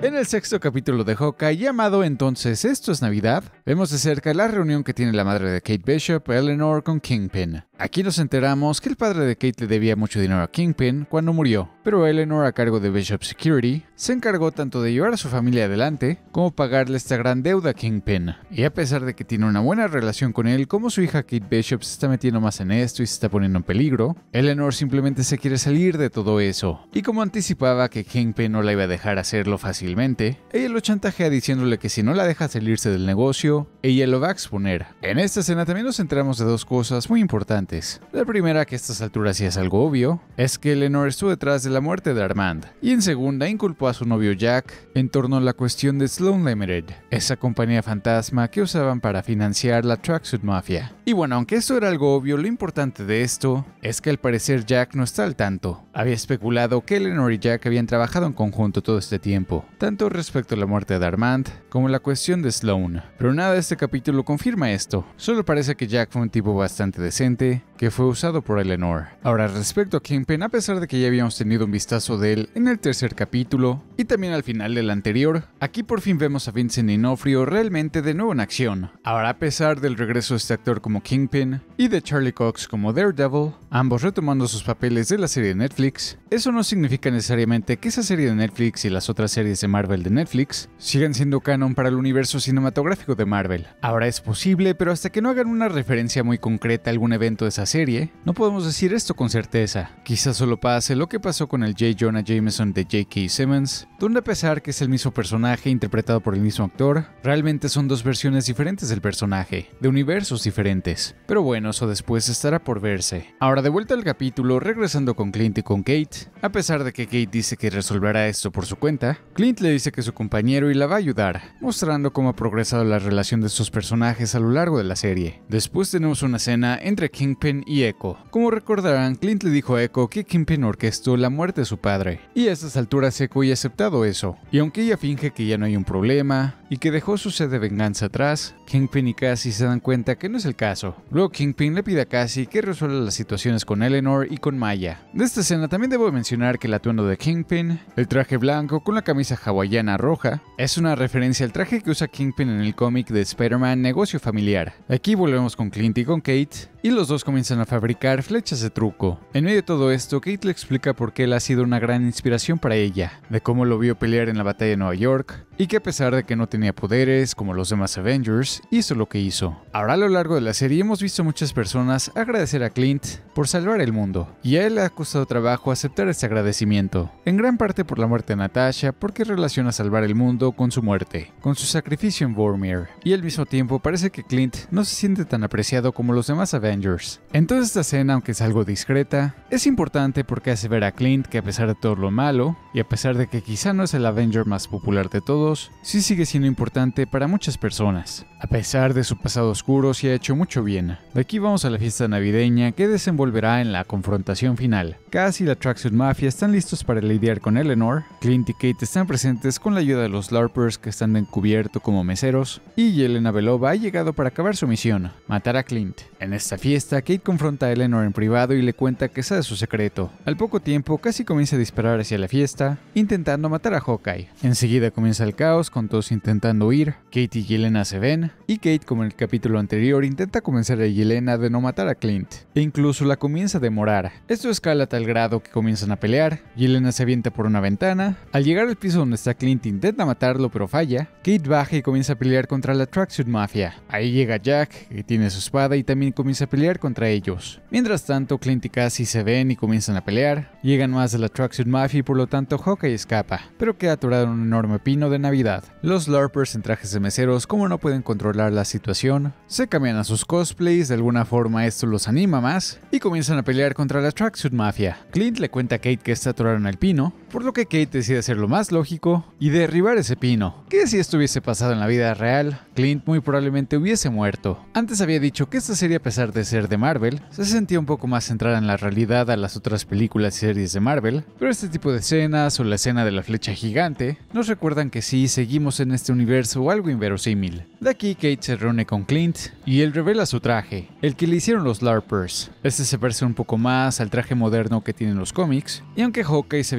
En el sexto capítulo de Hawkeye, llamado Entonces Esto es Navidad, vemos de cerca la reunión que tiene la madre de Kate Bishop, Eleanor, con Kingpin. Aquí nos enteramos que el padre de Kate le debía mucho dinero a Kingpin cuando murió, pero Eleanor, a cargo de Bishop Security, se encargó tanto de llevar a su familia adelante como pagarle esta gran deuda a Kingpin. Y a pesar de que tiene una buena relación con él, como su hija Kate Bishop se está metiendo más en esto y se está poniendo en peligro, Eleanor simplemente se quiere salir de todo eso. Y como anticipaba que Kingpin no la iba a dejar hacerlo fácilmente, ella lo chantajea diciéndole que si no la deja salirse del negocio, ella lo va a exponer. En esta escena también nos enteramos de dos cosas muy importantes. La primera, que a estas alturas ya es algo obvio, es que Eleanor estuvo detrás de la muerte de Armand, y en segunda inculpó a su novio Jack en torno a la cuestión de Sloan Limited, esa compañía fantasma que usaban para financiar la Tracksuit Mafia. Y bueno, aunque esto era algo obvio, lo importante de esto es que al parecer Jack no está al tanto. Había especulado que Eleanor y Jack habían trabajado en conjunto todo este tiempo, tanto respecto a la muerte de Armand como la cuestión de Sloan. Pero nada de este capítulo confirma esto, solo parece que Jack fue un tipo bastante decente que fue usado por Eleanor. Ahora, respecto a Kingpin, a pesar de que ya habíamos tenido un vistazo de él en el tercer capítulo y también al final del anterior, aquí por fin vemos a Vincent D'Onofrio realmente de nuevo en acción. Ahora, a pesar del regreso de este actor como Kingpin y de Charlie Cox como Daredevil, ambos retomando sus papeles de la serie de Netflix, eso no significa necesariamente que esa serie de Netflix y las otras series de Marvel de Netflix sigan siendo canon para el universo cinematográfico de Marvel. Ahora es posible, pero hasta que no hagan una referencia muy concreta a algún evento de esa serie, no podemos decir esto con certeza. Quizás solo pase lo que pasó con el J. Jonah Jameson de J.K. Simmons, donde a pesar que es el mismo personaje interpretado por el mismo actor, realmente son dos versiones diferentes del personaje, de universos diferentes. Pero bueno, eso después estará por verse. Ahora, de vuelta al capítulo, regresando con Clint y con Kate, a pesar de que Kate dice que resolverá esto por su cuenta, Clint le dice que es su compañero y la va a ayudar, mostrando cómo ha progresado la relación de estos personajes a lo largo de la serie. Después tenemos una escena entre Kingpin y Echo. Como recordarán, Clint le dijo a Echo que Kingpin orquestó la muerte de su padre, y a estas alturas Echo ya ha aceptado eso, y aunque ella finge que ya no hay un problema y que dejó su sed de venganza atrás, Kingpin y Cassie se dan cuenta que no es el caso. Luego Kingpin le pide a Cassie que resuelva las situaciones con Eleanor y con Maya. De esta escena también debo mencionar que el atuendo de Kingpin, el traje blanco con la camisa hawaiana roja, es una referencia al traje que usa Kingpin en el cómic de Spider-Man Negocio Familiar. Aquí volvemos con Clint y con Kate, y los dos comienzan a fabricar flechas de truco. En medio de todo esto, Kate le explica por qué él ha sido una gran inspiración para ella, de cómo lo vio pelear en la batalla de Nueva York, y que a pesar de que no tenía poderes como los demás Avengers, hizo lo que hizo. Ahora, a lo largo de la serie hemos visto muchas personas agradecer a Clint por salvar el mundo, y a él le ha costado trabajo aceptar este agradecimiento, en gran parte por la muerte de Natasha, porque relaciona salvar el mundo con su muerte, con su sacrificio en Vormir, y al mismo tiempo parece que Clint no se siente tan apreciado como los demás Avengers. Entonces esta escena, aunque es algo discreta, es importante porque hace ver a Clint que a pesar de todo lo malo, y a pesar de que quizá no es el Avenger más popular de todos, sí sigue siendo importante para muchas personas. A pesar de su pasado oscuro, sí ha hecho mucho bien. De aquí vamos a la fiesta navideña que desenvolverá en la confrontación final. Cassie y la Tracksuit Mafia están listos para lidiar con Eleanor, Clint y Kate están presentes con la ayuda de los LARPers que están encubierto como meseros, y Yelena Belova ha llegado para acabar su misión, matar a Clint. En esta fiesta, Kate confronta a Eleanor en privado y le cuenta que sabe su secreto. Al poco tiempo, Cassie comienza a disparar hacia la fiesta, intentando matar a Hawkeye. Enseguida comienza el caos, con todos intentando huir. Kate y Yelena se ven, y Kate, como en el capítulo anterior, intenta convencer a Yelena de no matar a Clint, e incluso la comienza a demorar. Esto escala a tal grado que comienzan a pelear. Yelena se avienta por una ventana. Al llegar al piso donde está Clint, intenta matarlo pero falla. Kate baja y comienza a pelear contra la Tracksuit Mafia. Ahí llega Jack, que tiene su espada y también comienza a pelear contra ellos. Mientras tanto, Clint y Cassie se ven y comienzan a pelear. Llegan más de la Tracksuit Mafia y por lo tanto Hawkeye escapa, pero queda atorado en un enorme pino de Navidad. Los LARPers en trajes de meseros, como no pueden controlar la situación, se cambian a sus cosplays, de alguna forma esto los anima más, y comienzan a pelear contra la Tracksuit Mafia. Clint le cuenta a Kate que está atorado en el pino, por lo que Kate decide hacer lo más lógico y derribar ese pino, que si esto hubiese pasado en la vida real, Clint muy probablemente hubiese muerto. Antes había dicho que esta serie, a pesar de ser de Marvel, se sentía un poco más centrada en la realidad a las otras películas y series de Marvel, pero este tipo de escenas o la escena de la flecha gigante nos recuerdan que sí, seguimos en este universo o algo inverosímil. De aquí Kate se reúne con Clint y él revela su traje, el que le hicieron los LARPers. Este se parece un poco más al traje moderno que tienen los cómics, y aunque Hawkeye se veía real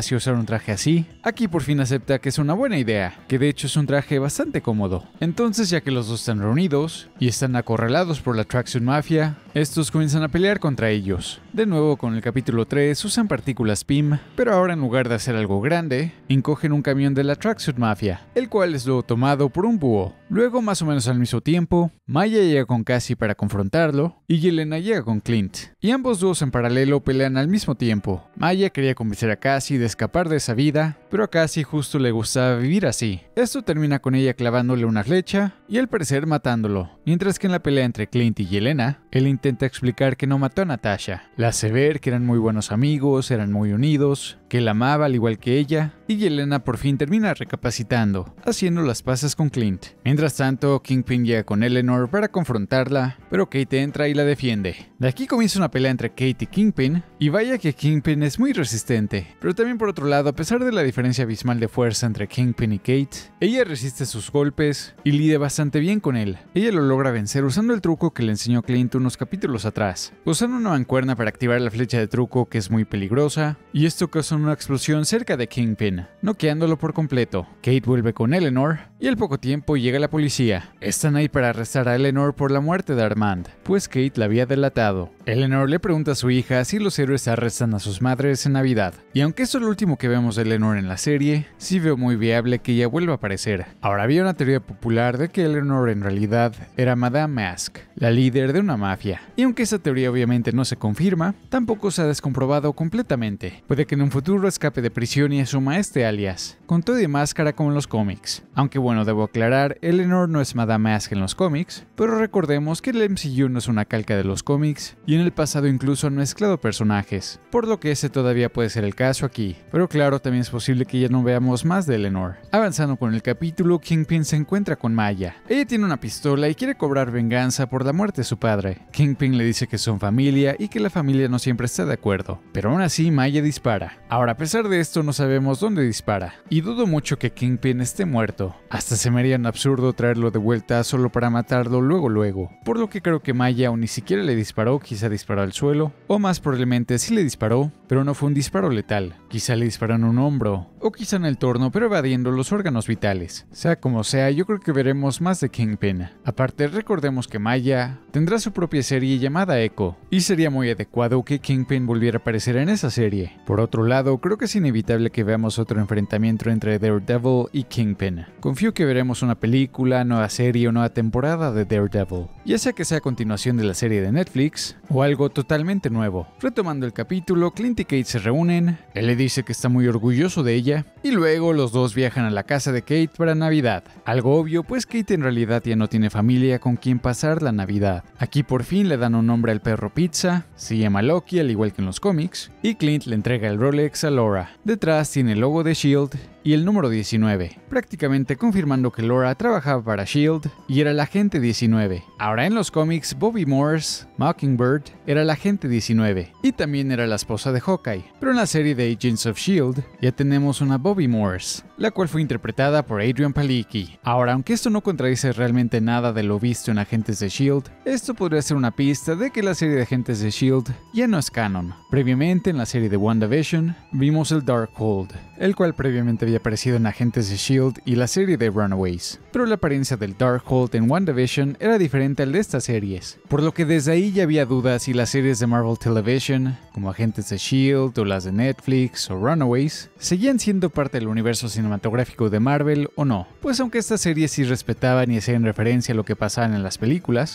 Cassie usar un traje así, aquí por fin acepta que es una buena idea, que de hecho es un traje bastante cómodo. Entonces, ya que los dos están reunidos y están acorralados por la Tracksuit Mafia, estos comienzan a pelear contra ellos. De nuevo con el capítulo 3 usan partículas PIM, pero ahora en lugar de hacer algo grande, encogen un camión de la Tracksuit Mafia, el cual es luego tomado por un búho. Luego, más o menos al mismo tiempo, Maya llega con Cassie para confrontarlo y Yelena llega con Clint. Y ambos dúos en paralelo pelean al mismo tiempo. Maya quería convencer a Cassie de escapar de esa vida, pero a Cassie justo le gustaba vivir así. Esto termina con ella clavándole una flecha y al parecer matándolo. Mientras que en la pelea entre Clint y Yelena, él intenta explicar que no mató a Natasha. La hace ver que eran muy buenos amigos, eran muy unidos, que la amaba al igual que ella, y Yelena por fin termina recapacitando, haciendo las paces con Clint. Mientras tanto, Kingpin llega con Eleanor para confrontarla, pero Kate entra y la defiende. De aquí comienza una pelea entre Kate y Kingpin, y vaya que Kingpin es muy resistente. Pero también por otro lado, a pesar de la diferencia abismal de fuerza entre Kingpin y Kate, ella resiste sus golpes y lidia bastante bien con él. Ella lo logra vencer usando el truco que le enseñó Clint unos capítulos atrás, usando una mancuerna para activar la flecha de truco que es muy peligrosa, y esto causa una explosión cerca de Kingpin, noqueándolo por completo. Kate vuelve con Eleanor, y al poco tiempo llega la policía. Están ahí para arrestar a Eleanor por la muerte de Armand, pues Kate la había delatado. Eleanor le pregunta a su hija si los héroes arrestan a sus madres en Navidad, y aunque esto es lo último que vemos de Eleanor en la serie, sí veo muy viable que ella vuelva a aparecer. Ahora, había una teoría popular de que Eleanor en realidad era Madame Mask, la líder de una mafia, y aunque esa teoría obviamente no se confirma, tampoco se ha descomprobado completamente. Puede que en un futuro escape de prisión y asuma este alias, con todo y máscara como en los cómics. Aunque bueno, debo aclarar, Eleanor no es Madame Mask en los cómics, pero recordemos que el MCU no es una calca de los cómics, y en el pasado incluso han mezclado personajes, por lo que ese todavía puede ser el caso aquí. Pero claro, también es posible que ya no veamos más de Eleanor. Avanzando con el capítulo, Kingpin se encuentra con Maya. Ella tiene una pistola y quiere cobrar venganza por la muerte de su padre. Kingpin le dice que son familia y que la familia no siempre está de acuerdo, pero aún así Maya dispara. Ahora, a pesar de esto, no sabemos dónde dispara, y dudo mucho que Kingpin esté muerto. Hasta se me haría un absurdo traerlo de vuelta solo para matarlo luego, por lo que creo que Maya aún ni siquiera le disparó, quizá disparó al suelo, o más probablemente sí le disparó, pero no fue un disparo letal. Quizá le disparó en un hombro, o quizá en el torno, pero evadiendo los órganos vitales. Sea como sea, yo creo que veremos más de Kingpin. Aparte, recordemos que Maya tendrá su propia serie llamada Echo, y sería muy adecuado que Kingpin volviera a aparecer en esa serie. Por otro lado, creo que es inevitable que veamos otro enfrentamiento entre Daredevil y Kingpin. Confío que veremos una película, nueva serie o nueva temporada de Daredevil, ya sea que sea a continuación de la serie de Netflix, o algo totalmente nuevo. Retomando el capítulo, Clint y Kate se reúnen, él le dice que está muy orgulloso de ella, y luego los dos viajan a la casa de Kate para Navidad. Algo obvio, pues Kate en realidad ya no tiene familia con quien pasar la Navidad. Aquí por fin le dan un nombre al perro Pizza, se llama Loki al igual que en los cómics, y Clint le entrega el Rolex a Laura. Detrás tiene el logo de S.H.I.E.L.D. y el número 19, prácticamente confirmando que Laura trabajaba para S.H.I.E.L.D. y era la agente 19. Ahora en los cómics, Bobby Morse, Mockingbird, era la agente 19 y también era la esposa de Hawkeye, pero en la serie de Agents of S.H.I.E.L.D. ya tenemos una Bobby Morse, la cual fue interpretada por Adrian Palicki. Ahora, aunque esto no contradice realmente nada de lo visto en Agentes de S.H.I.E.L.D., esto podría ser una pista de que la serie de Agentes de S.H.I.E.L.D. ya no es canon. Previamente en la serie de WandaVision vimos el Darkhold, el cual previamente había aparecido en Agentes de S.H.I.E.L.D. y la serie de Runaways, pero la apariencia del Darkhold en WandaVision era diferente al de estas series, por lo que desde ahí ya había dudas si las series de Marvel Television, como Agentes de S.H.I.E.L.D. o las de Netflix o Runaways, seguían siendo parte del universo cinematográfico de Marvel o no, pues aunque estas series sí respetaban y hacían referencia a lo que pasaban en las películas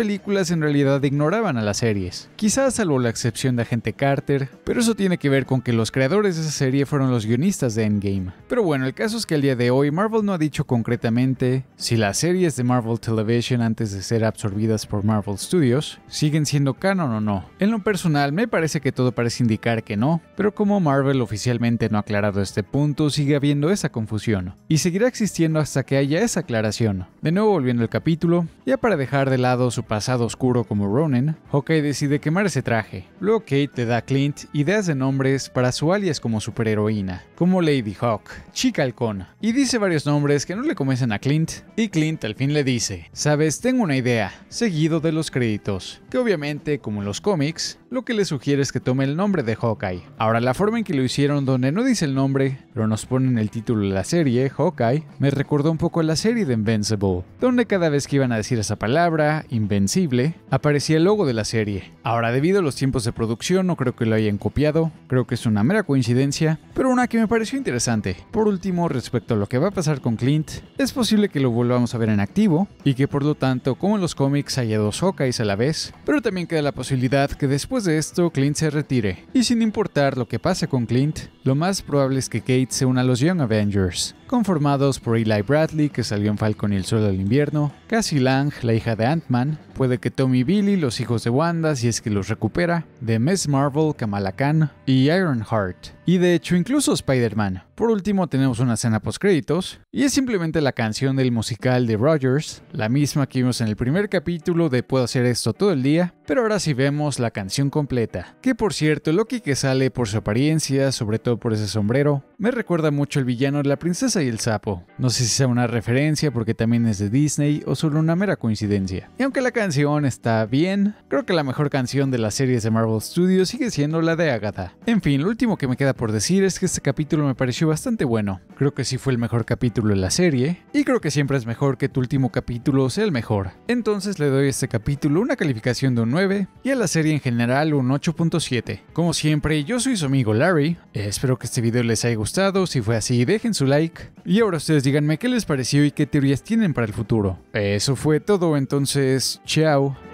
en realidad ignoraban a las series, quizás salvo la excepción de Agente Carter, pero eso tiene que ver con que los creadores de esa serie fueron los guionistas de Endgame. Pero bueno, el caso es que al día de hoy Marvel no ha dicho concretamente si las series de Marvel Television antes de ser absorbidas por Marvel Studios siguen siendo canon o no. En lo personal me parece que todo parece indicar que no, pero como Marvel oficialmente no ha aclarado este punto, sigue habiendo esa confusión, y seguirá existiendo hasta que haya esa aclaración. De nuevo volviendo al capítulo, ya para dejar de lado su pasado oscuro como Ronin, Hawkeye decide quemar ese traje. Luego Kate le da a Clint ideas de nombres para su alias como superheroína, como Lady Hawk, Chica Halcón, y dice varios nombres que no le convencen a Clint, y Clint al fin le dice, sabes, tengo una idea, seguido de los créditos, que obviamente, como en los cómics, lo que le sugiere es que tome el nombre de Hawkeye. Ahora, la forma en que lo hicieron donde no dice el nombre, pero nos ponen el título de la serie, Hawkeye, me recordó un poco a la serie de Invincible, donde cada vez que iban a decir esa palabra, invencible, aparecía el logo de la serie. Ahora, debido a los tiempos de producción, no creo que lo hayan copiado, creo que es una mera coincidencia, pero una que me pareció interesante. Por último, respecto a lo que va a pasar con Clint, es posible que lo volvamos a ver en activo, y que por lo tanto, como en los cómics haya dos Hawkeyes a la vez, pero también queda la posibilidad que después de esto Clint se retire, y sin importar lo que pase con Clint, lo más probable es que Kate se una a los Young Avengers, conformados por Eli Bradley, que salió en Falcon y el Soldado del Invierno, Cassie Lang, la hija de Ant-Man, puede que Tommy y Billy, los hijos de Wanda, si es que los recupera, de Ms. Marvel, Kamala Khan y Ironheart, y de hecho incluso Spider-Man. Por último tenemos una escena postcréditos, y es simplemente la canción del musical de Rogers, la misma que vimos en el primer capítulo de Puedo hacer esto todo el día, pero ahora sí vemos la canción completa, que por cierto Loki, que sale por su apariencia, sobre todo por ese sombrero, me recuerda mucho al villano de La Princesa y el Sapo. No sé si sea una referencia porque también es de Disney o solo una mera coincidencia. Y aunque la canción está bien, creo que la mejor canción de las series de Marvel Studios sigue siendo la de Agatha. En fin, lo último que me queda por decir es que este capítulo me pareció bastante bueno. Creo que sí fue el mejor capítulo de la serie, y creo que siempre es mejor que tu último capítulo sea el mejor. Entonces le doy a este capítulo una calificación de un 9 y a la serie en general un 8.7. Como siempre, yo soy su amigo Larry. Espero que este video les haya gustado. Si fue así, dejen su like. Y ahora ustedes díganme qué les pareció y qué teorías tienen para el futuro. Eso fue todo, entonces, chao.